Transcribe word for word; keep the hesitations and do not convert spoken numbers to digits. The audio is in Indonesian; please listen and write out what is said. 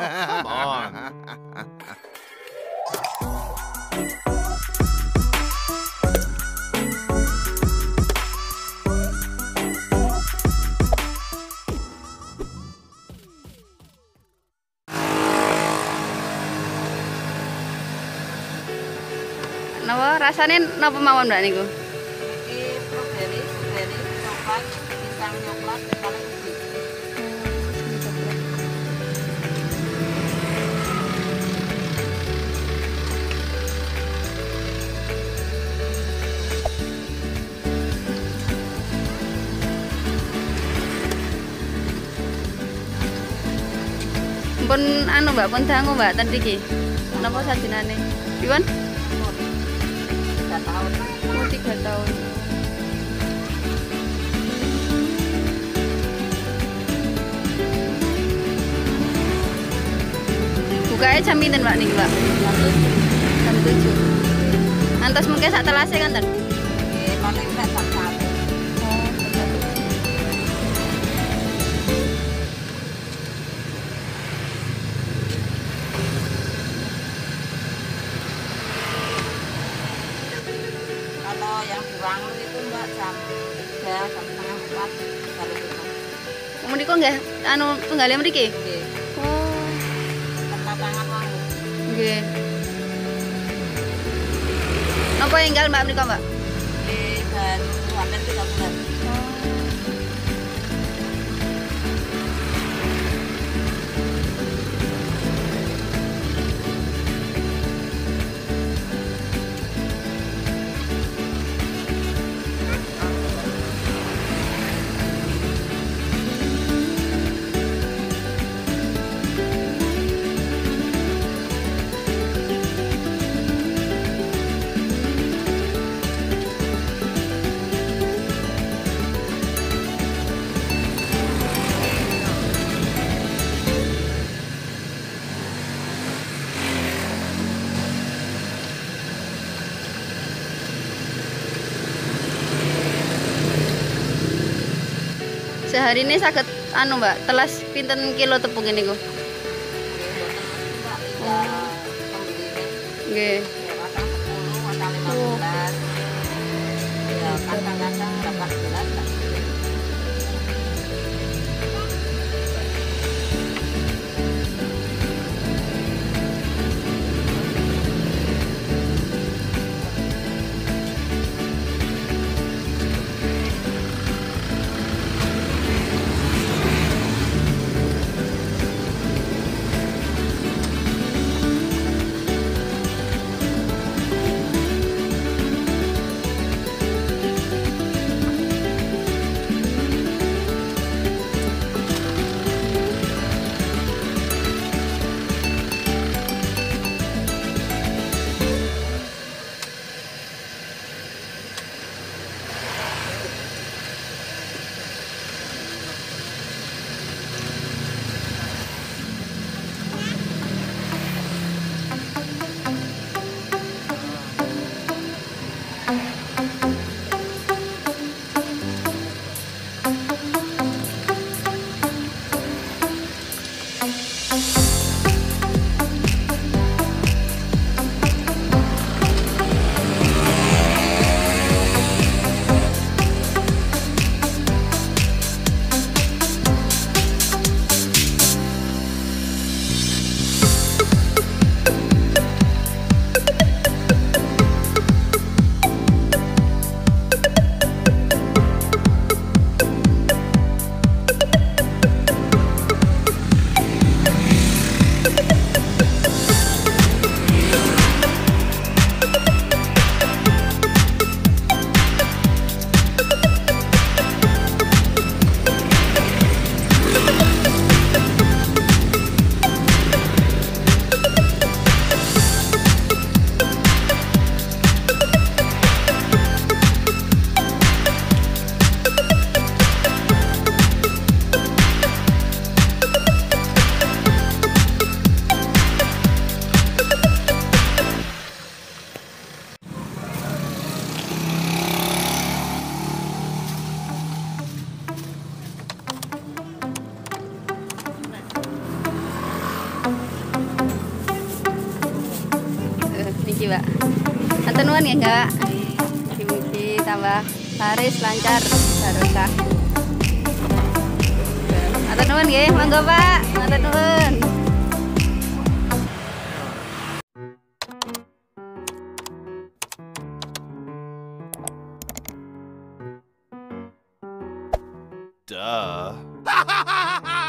come on. Napa rasane napa mawon Mbak niku? Iki stroberi, stroberi, coklat, pisang coklat, paling ubi. Pun anu Mbak, pun dangu Mbak ten iki. Napa sajinane? Piwon? Tiga tahun. Oh, tiga tahun. Bukanya jam pinten Mbak niki, Mbak? Jam tujuh. Antos mengke sak telase kan ten? Nggih, paling sak jam satu. Oh, jam satu. Kalau yang kurang itu Mbak jam tiga, jam setengah empat baru tutup. Menika nggih anu tunggale mriki? Nggih, Oh, tempat tangan mau. nggih. Napa enggal Mbak menika, Mbak? Nggih, baru hampir tiga bulan. Sehari ini saged anu Mbak, telas pinten kilo tepung niku? Nggih, mboten Mbak, tinggal pembeli. Nggih. Ya, kadang sepuluh, kadang lima belas. Ya, kadang-kadang delapan belas. Mbak. nuwun ya enggak. Mugi-mugi tambah laris lancar barokah. Matur nuwun nggih, monggo Pak. Matur nuwun. Duh.